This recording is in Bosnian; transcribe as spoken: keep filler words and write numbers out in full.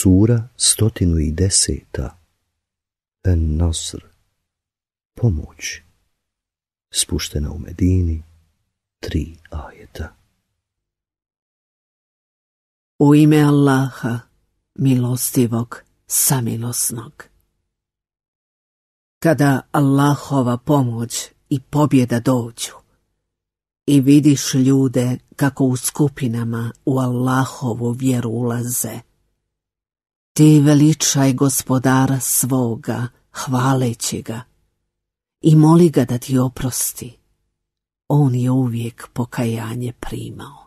Sura stotinu i deseta. En-Nasr, pomoć, spuštena u Medini, tri ajeta. U ime Allaha, milostivog, samilosnog. Kada Allahova pomoć i pobjeda dođu i vidiš ljude kako u skupinama u Allahovu vjeru ulaze, ti veličaj Gospodara svoga, hvaleći ga, i moli ga da ti oprosti. On je uvijek pokajanje primao.